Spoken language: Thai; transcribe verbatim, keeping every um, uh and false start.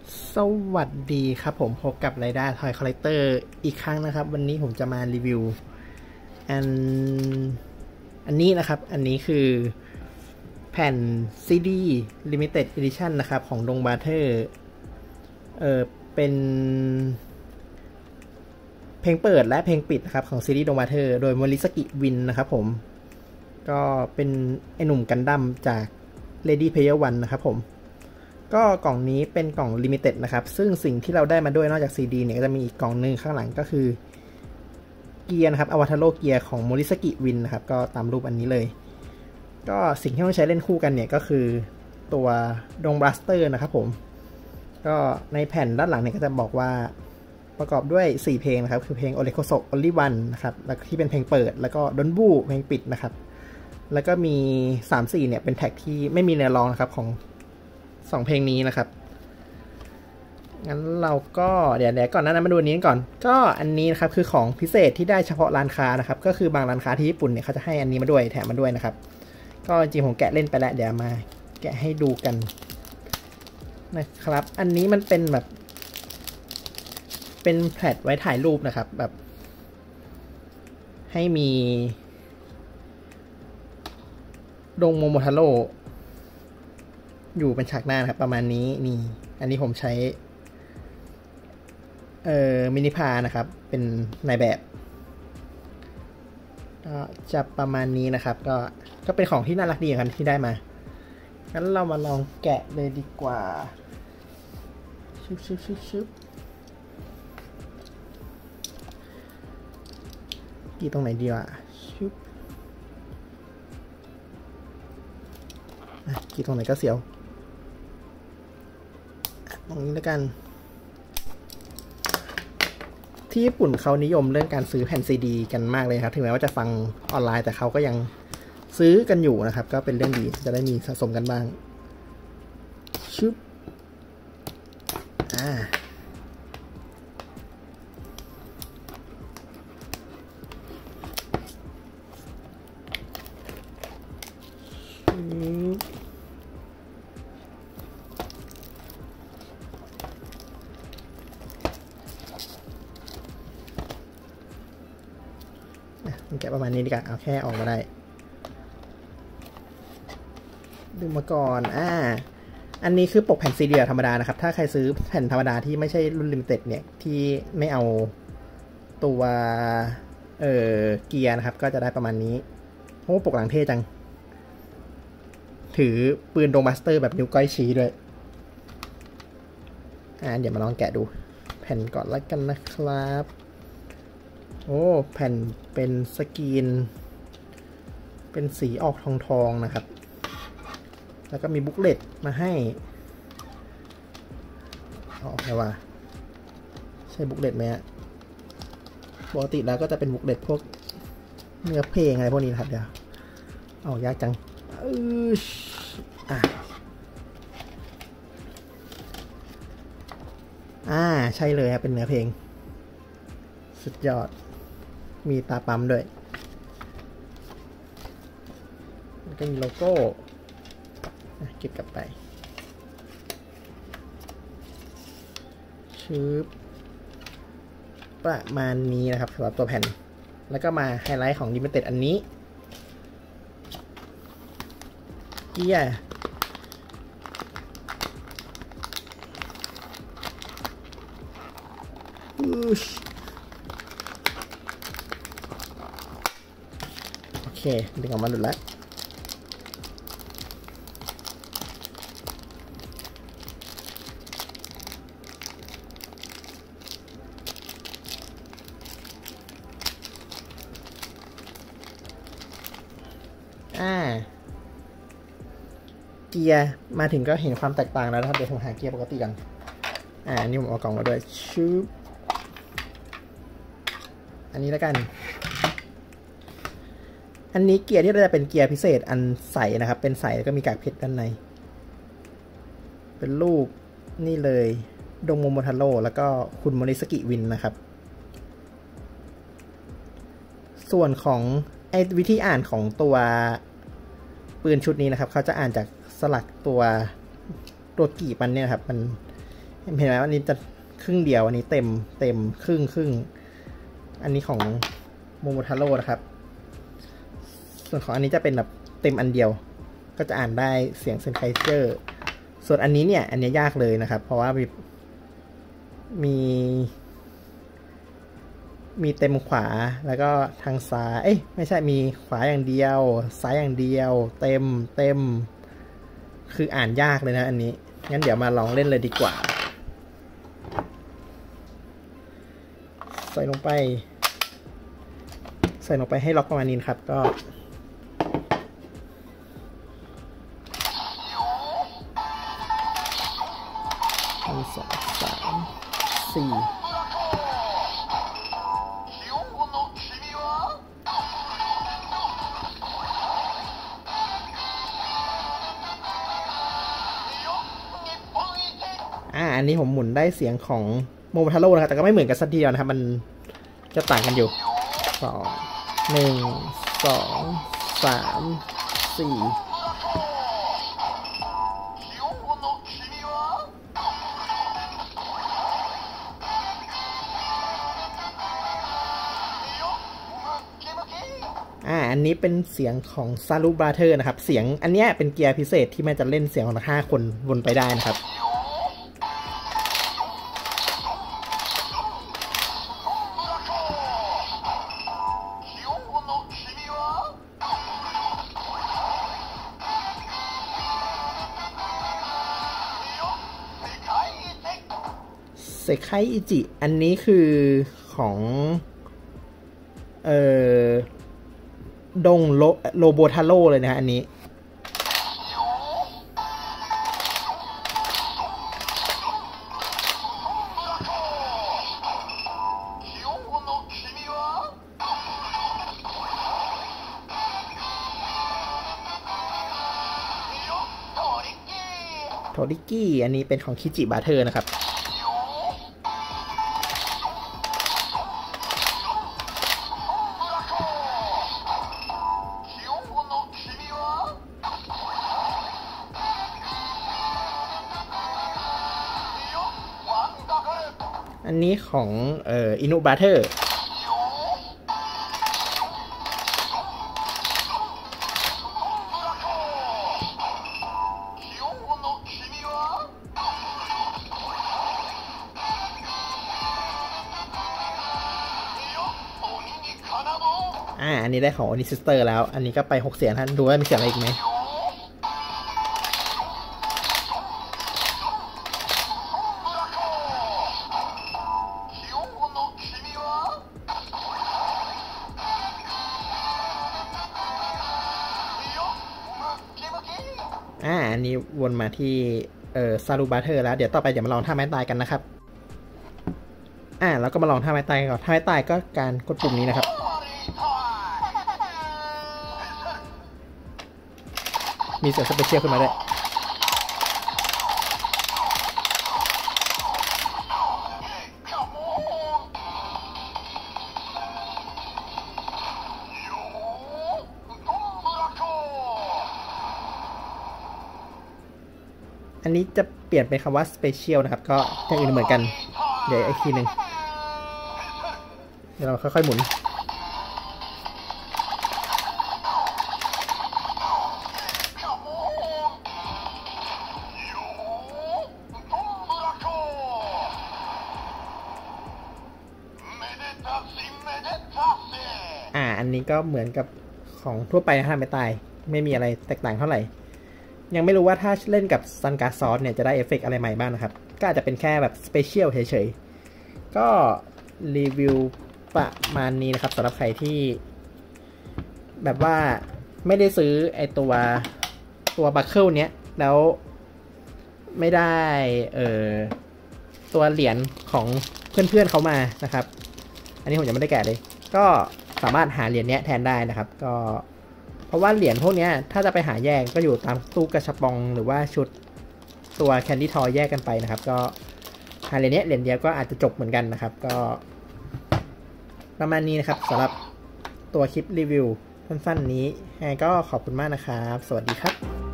สวัสดีครับผมพบกับไรด้าทอยคอลเลกเตอร์อีกครั้งนะครับวันนี้ผมจะมารีวิวอันอันนี้นะครับอันนี้คือแผ่น ซี ดี Limited Edition นะครับของดงบาเทอร์เออเป็นเพลงเปิดและเพลงปิดนะครับของซีรีส์ดงบาเทอร์โดยโมริสกิวินนะครับผมก็เป็นไอหนุ่มกันดั้มจาก Ready Player One นะครับผมก็กล่องนี้เป็นกล่อง Limited นะครับซึ่งสิ่งที่เราได้มาด้วยนอกจาก ซี ดี เนี่ยก็จะมีอีกกล่องหนึ่งข้างหลังก็คือเกียร์นะครับอวตารโลเกียร์ของโมริสกิวินนะครับก็ตามรูปอันนี้เลยก็สิ่งที่ต้องใช้เล่นคู่กันเนี่ยก็คือตัวดงบลัสเตอร์นะครับผมก็ในแผ่นด้านหลังเนี่ยก็จะบอกว่าประกอบด้วยสี่เพลงนะครับคือเพลง Orekoso Only One นะครับแล้วที่เป็นเพลงเปิดแล้วก็ Don't Boo เพลงปิดนะครับแล้วก็มี สาม สี่ เนี่ยเป็นแท็กที่ไม่มีเนื้อร้องนะครับของสองเพลงนี้นะครับงั้นเราก็เดี๋ยวเดี๋ยวก่อนนั้นมาดูอันนี้ก่อนก็อันนี้นะครับคือของพิเศษที่ได้เฉพาะร้านค้านะครับก็คือบางร้านค้าที่ญี่ปุ่นเนี่ยเขาจะให้อันนี้มาด้วยแถมมาด้วยนะครับก็จริงผมแกะเล่นไปแล้วเดี๋ยวมาแกะให้ดูกันนะครับอันนี้มันเป็นแบบเป็นแพลตไว้ถ่ายรูปนะครับแบบให้มีดงโมโมทาโร่อยู่เป็นฉากหน้านะครับประมาณนี้นี่อันนี้ผมใช้เอ่อมินิพานะครับเป็นนายแบบก็จะประมาณนี้นะครับก็ก็เป็นของที่น่ารักดีครับที่ได้มางั้นเรามาลองแกะเลยดีกว่าชึบชึบชึบชึบกี่ตรงไหนดีวะชึบกี่ตรงไหนก็เสียวตรงนี้แล้วกันที่ญี่ปุ่นเขานิยมเรื่องการซื้อแผ่นซีดีกันมากเลยครับถึงแม้ว่าจะฟังออนไลน์แต่เขาก็ยังซื้อกันอยู่นะครับก็เป็นเรื่องดีจะได้มีสะสมกันบ้างชึบอ่ามันแกะประมาณนี้ดีกว่าเอาแค่ออกมาได้ดึงมาก่อนอ่าอันนี้คือปกแผ่นซีดีธรรมดานะครับถ้าใครซื้อแผ่นธรรมดาที่ไม่ใช่รุ่นลิมิเต็ดเนี่ยที่ไม่เอาตัวเอ่อเกียร์นะครับก็จะได้ประมาณนี้โอ้ปกหลังเท่จังถือปืนโดมาสเตอร์แบบนิ้วก้อยชี้ด้วยอ่าเดี๋ยวมาลองแกะดูแผ่นก่อนแล้วกันนะครับโอ้แผ่นเป็นสกรีนเป็นสีออกทองทองนะครับแล้วก็มีบุ๊กเลตมาให้ออกไงวะใช่บุ๊กเลตไหมฮะปกติแล้วก็จะเป็นบุ๊กเลตพวกเนื้อเพลงอะไรพวกนี้นะครับเดี๋ยวเอายากจังเอออ่ะอ่าใช่เลยครับเป็นเนื้อเพลงสุดยอดมีตาปั๊มด้วยแล้วก็มีโลโก้เก็บกลับไปชืบประมาณนี้นะครับสำหรับตัวแผ่นแล้วก็มาไฮไลท์ของ Limited อันนี้เกียร์โอเคดึงออกมาหลุดแล้วอ่าเกียร์มาถึงก็เห็นความแตกต่างแล้วนะครับเดี๋ยวผมหาเกียร์ปกติกันอ่านี่ผมเอากล่องมาด้วยชืบอันนี้แล้วกันอันนี้เกียร์ที่เราจะเป็นเกียร์พิเศษอันใสนะครับเป็นใสแล้วก็มีกากเพชรด้านในเป็นรูปนี่เลยดงโมโมทาโร่แล้วก็คุณโมริสกิวินนะครับส่วนของไอ้วิธีอ่านของตัวปืนชุดนี้นะครับเขาจะอ่านจากสลักตัวตัวกีบมันเนี่ยครับมันเห็นไหมว่าอันนี้จะครึ่งเดียวอันนี้เต็มเต็มครึ่งครึ่งอันนี้ของโมโมทาโร่นะครับส่วนของอันนี้จะเป็นแบบเต็มอันเดียวก็จะอ่านได้เสียงเซนไคเซอร์ส่วนอันนี้เนี่ยอันนี้ยากเลยนะครับเพราะว่ามีมีมีเต็มขวาแล้วก็ทางซ้ายเอ้ยไม่ใช่มีขวาอย่างเดียวซ้ายอย่างเดียวเต็มเต็มคืออ่านยากเลยนะอันนี้งั้นเดี๋ยวมาลองเล่นเลยดีกว่าใส่ลงไปใส่ลงไปให้ล็อกประมาณนี้ครับก็หนึ่งสองสามสี่อ่าอันนี้ผมหมุนได้เสียงของโมโมทาโร่นะครับแต่ก็ไม่เหมือนกันสักทีเดียวนะครับมันจะต่างกันอยู่สองหนึ่งสองสามสี่อ่าอันนี้เป็นเสียงของซารุบราเธอร์นะครับเสียงอันเนี้ยเป็นเกียร์พิเศษที่มันจะเล่นเสียงของทั้งห้าคนวนไปได้นะครับเซไคอิจิอันนี้คือของเอ่อดงโลโลโบทาโร่เลยนะอันนี้โทริกี้อันนี้เป็นของคิจิบาเทอร์นะครับอันนี้ของเอ่ออินุบาเทอร์อ่าอันนี้ได้ของโอนิซิสเตอร์แล้วอันนี้ก็ไปหกเสียงท่านดูว่ามีเสียงอะไรอีกไหมอ่าอันนี้วนมาที่เอ่อซารุบาเทอร์แล้วเดี๋ยวต่อไปเดี๋ยวมาลองท่าไม้ตายกันนะครับอ่าแล้วก็มาลองท่าไม้ตายก่อนท่าไม้ตายก็การกดปุ่มนี้นะครับมีเสียงสเปเชียลขึ้นมาด้วยอันนี้จะเปลี่ยนเป็นคำว่า special นะครับก็อย่างอื่นเหมือนกันเดี๋ยวอีกทีหนึ่งเดี๋ยวเราค่อยๆหมุนอ่าอันนี้ก็เหมือนกับของทั่วไปนะฮะไม่ตายไม่มีอะไรแตกต่างเท่าไหร่ยังไม่รู้ว่าถ้าเล่นกับซันการ์ซอสเนี่ยจะได้เอฟเฟกต์อะไรใหม่บ้างนะครับก็อาจจะเป็นแค่แบบสเปเชียลเฉยๆก็รีวิวประมาณนี้นะครับสำหรับใครที่แบบว่าไม่ได้ซื้อไอตัวตัวบัคเกิลเนี้ยแล้วไม่ได้เอ่อตัวเหรียญของเพื่อนๆเขามานะครับอันนี้ผมยังไม่ได้แกะเลยก็สามารถหาเหรียญเนี้ยแทนได้นะครับก็เพราะว่าเหรียญพวกนี้ถ้าจะไปหาแยกก็อยู่ตามตู้กระชับปองหรือว่าชุดตัวแคนดี้ทอยแยกกันไปนะครับก็หาเหรียญนี้เหรียญเดียวก็อาจจะจบเหมือนกันนะครับก็ประมาณนี้นะครับสำหรับตัวคลิปรีวิวสั้นๆนี้ยังไงก็ขอบคุณมากนะครับสวัสดีครับ